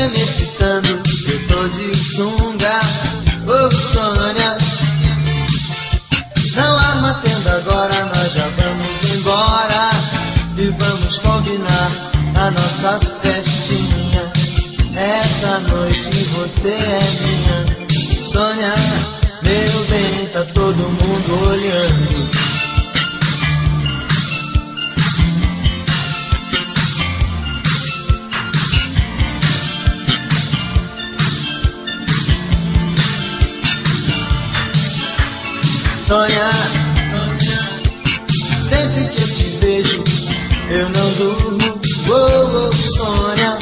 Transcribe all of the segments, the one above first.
fica me excitando, eu tô de sunga. Ô Sônia, não arma tenda agora, nós já vamos embora e vamos combinar a nossa festinha. Essa noite você é minha, Sônia, meu bem, tá todo mundo olhando. Sônia, sempre que eu te vejo, eu não durmo. Oh, oh, Sônia,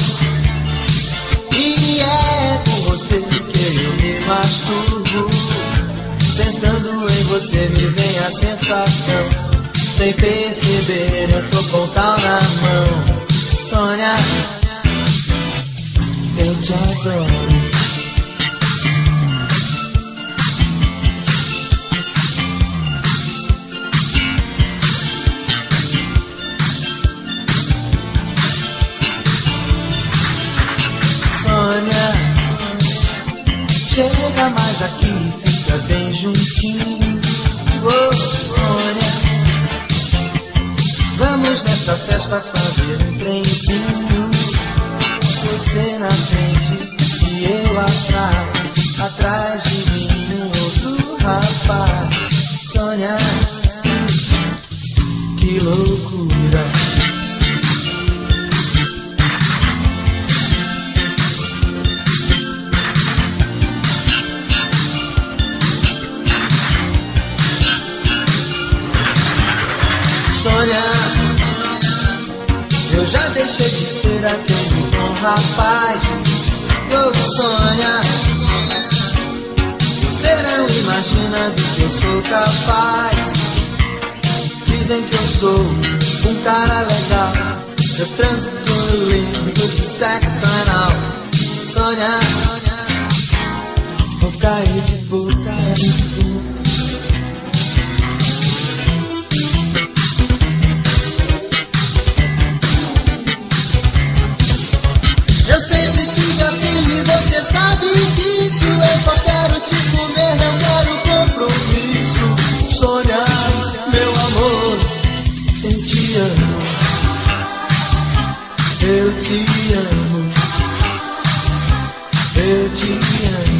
e é com você que eu me masturbo. Pensando em você me vem a sensação. Sem perceber eu tô com o tal na mão. Sônia, eu te adoro. Chega mais aqui, fica bem juntinho. Oh, Sônia, vamos nessa festa fazer um trenzinho. Você na frente e eu atrás, atrás de mim um outro rapaz. Sônia, que loucura. Sônia, eu já deixei de ser aquele bom rapaz. Oh, Sônia, você não imagina do que eu sou capaz. Dizem que eu sou um cara legal, eu transo tudo lindo, de sexo anal. Sônia, vou cair de boca, de boca. Eu sempre tive afim e você sabe disso. Eu só quero te comer, não quero compromisso. Sônia, meu amor, eu te amo. Eu te amo. Eu te amo.